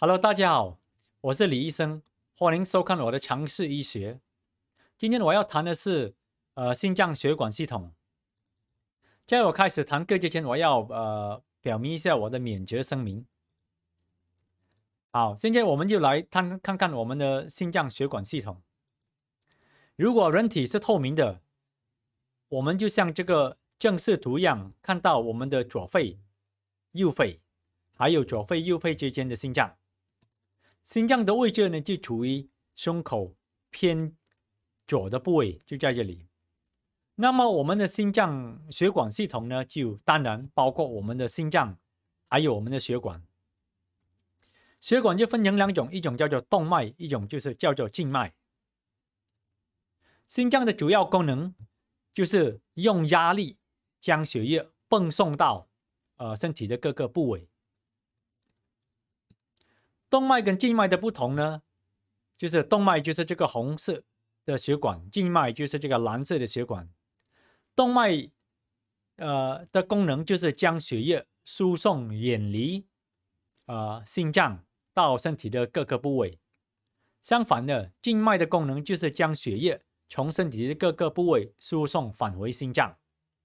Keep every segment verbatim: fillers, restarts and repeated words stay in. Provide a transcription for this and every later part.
Hello， 大家好，我是李医生，欢迎收看我的常识医学。今天我要谈的是呃心脏血管系统。在我开始谈课之前，我要呃表明一下我的免责声明。好，现在我们就来看看看我们的心脏血管系统。如果人体是透明的，我们就像这个正视图一样，看到我们的左肺、右肺，还有左肺、右肺之间的心脏。心脏的位置呢，就处于胸口偏左的部位，就在这里。那么我们的心脏血管系统呢，就当然包括我们的心脏，还有我们的血管。血管就分成两种，一种叫做动脉，一种就是叫做静脉。心脏的主要功能就是用压力将血液泵送到呃身体的各个部位。动脉跟静脉的不同呢，就是动脉就是这个红色的血管，静脉就是这个蓝色的血管。动脉呃的功能就是将血液输送远离呃心脏到身体的各个部位。相反的，静脉的功能就是将血液从身体的各个部位输送返回心脏。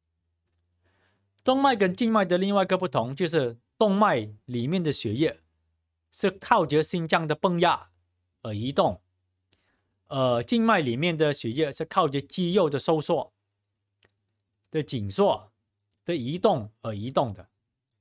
动脉跟静脉的另外一个不同就是动脉里面的血液是靠着心脏的泵压而移动，呃，静脉里面的血液是靠着肌肉的收缩、的紧缩、的移动而移动的。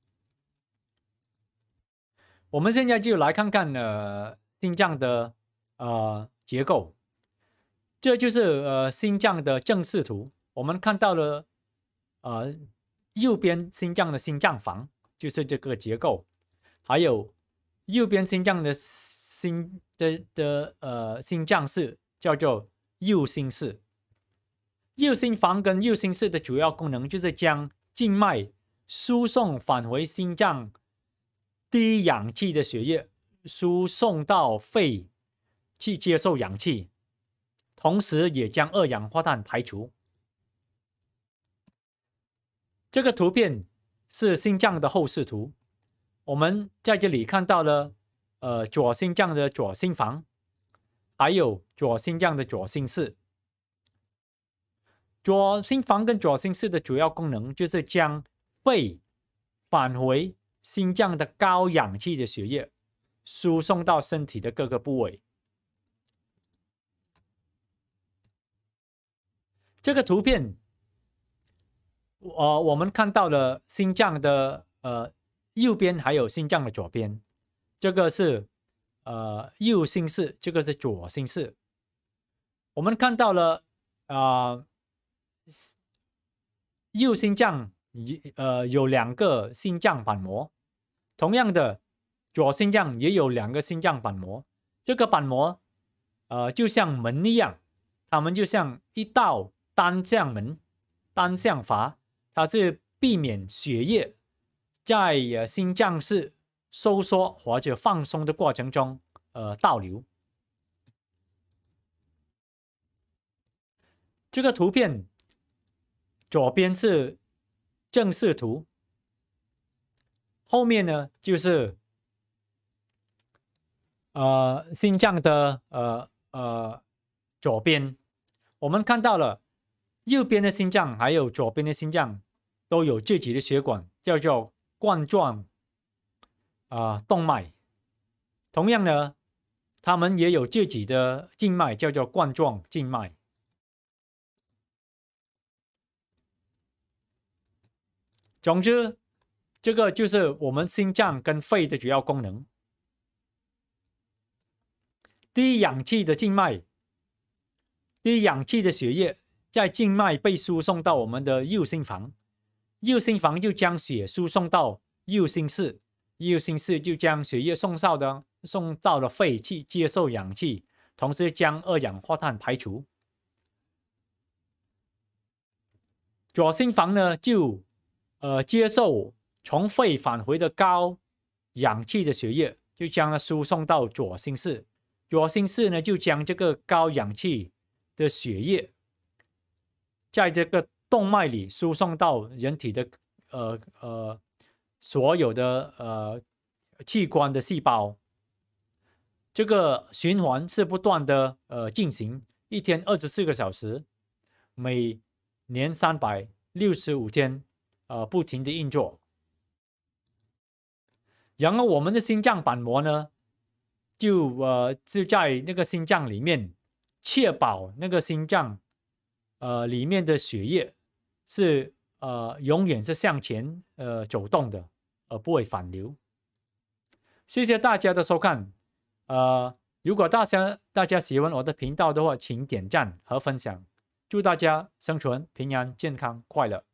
我们现在就来看看呃心脏的呃结构，这就是呃心脏的正视图。我们看到了呃右边心脏的心脏房就是这个结构，还有右边心脏的心的的呃心脏室叫做右心室。右心房跟右心室的主要功能就是将静脉输送返回心脏低氧气的血液输送到肺去接受氧气，同时也将二氧化碳排除。这个图片是心脏的后视图。我们在这里看到了呃左心脏的左心房，还有左心脏的左心室。左心房跟左心室的主要功能就是将肺返回心脏的高氧气的血液输送到身体的各个部位。这个图片呃我们看到了心脏的呃右边还有心脏的左边，这个是呃右心室，这个是左心室。我们看到了啊、呃、右心脏呃有两个心脏板膜，同样的左心脏也有两个心脏板膜。这个板膜呃就像门一样，它们就像一道单向门、单向阀，它是避免血液在呃心脏室收缩或者放松的过程中呃倒流。这个图片左边是正视图，后面呢就是呃心脏的呃呃左边。我们看到了右边的心脏还有左边的心脏都有自己的血管，叫做冠状啊、呃、动脉。同样呢，它们也有自己的静脉，叫做冠状静脉。总之，这个就是我们心脏跟肺的主要功能。低氧气的静脉，低氧气的血液在静脉被输送到我们的右心房，右心房就将血输送到右心室，右心室就将血液送到的送到了肺去接受氧气，同时将二氧化碳排除。左心房呢，就呃接受从肺返回的高氧气的血液，就将它输送到左心室。左心室呢，就将这个高氧气的血液在这个动脉里输送到人体的呃呃所有的呃器官的细胞。 这个循环是不断的呃进行，一天二十四个小时，每年三百六十五天，呃不停的运作。然后我们的心脏板膜呢，就呃就在那个心脏里面，确保那个心脏呃里面的血液是呃永远是向前呃走动的，而不会反流。谢谢大家的收看。呃，如果大家大家喜欢我的频道的话，请点赞和分享。祝大家生存平安、健康、快乐。